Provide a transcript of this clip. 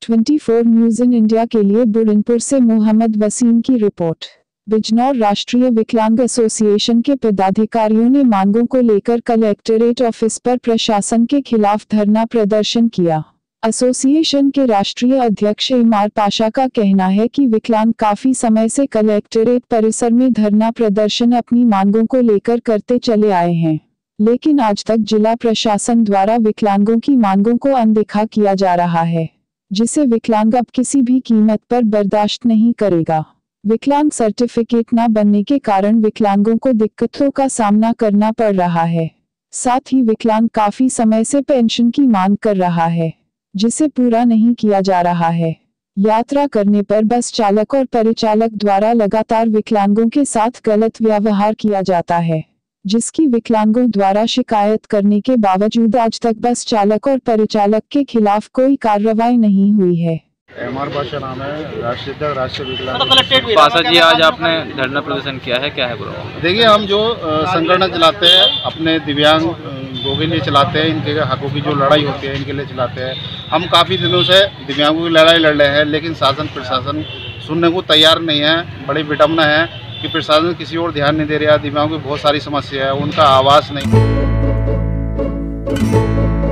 24 news in India के लिए बुरहानपुर से मोहम्मद वसीम की रिपोर्ट। बिजनौर राष्ट्रीय विकलांग एसोसिएशन के पदाधिकारियों ने मांगों को लेकर कलेक्ट्रेट ऑफिस पर प्रशासन के खिलाफ धरना प्रदर्शन किया। एसोसिएशन के राष्ट्रीय अध्यक्ष इमार पाशा का कहना है कि विकलांग काफी समय से कलेक्ट्रेट परिसर में धरना प्रदर्शन अपनी मांगों को लेकर करते चले आए हैं, लेकिन आज तक जिला प्रशासन द्वारा विकलांगों की मांगों को अनदेखा किया जा रहा है, जिसे विकलांग अब किसी भी कीमत पर बर्दाश्त नहीं करेगा। विकलांग सर्टिफिकेट न बनने के कारण विकलांगों को दिक्कतों का सामना करना पड़ रहा है। साथ ही विकलांग काफी समय से पेंशन की मांग कर रहा है, जिसे पूरा नहीं किया जा रहा है। यात्रा करने पर बस चालक और परिचालक द्वारा लगातार विकलांगों के साथ गलत व्यवहार किया जाता है, जिसकी विकलांगों द्वारा शिकायत करने के बावजूद आज तक बस चालक और परिचालक के खिलाफ कोई कार्रवाई नहीं हुई है। इमार पाशा नाम है, राष्ट्रीय विकलांग। पाशा जी, आज आपने धरना प्रदर्शन किया है, क्या है प्रोग्राम? देखिए, हम जो संगठन चलाते हैं अपने दिव्यांगों के लिए चलाते हैं, इनके हकों की जो लड़ाई होती है इनके लिए चलाते हैं। हम काफ़ी दिनों से दिव्यांगों की लड़ाई लड़ रहे हैं, लेकिन शासन प्रशासन सुनने को तैयार नहीं है। बड़ी विडम्बना है कि प्रशासन किसी और ध्यान नहीं दे रहा। दिव्यांगों की बहुत सारी समस्या है, उनका आवाज़ नहीं।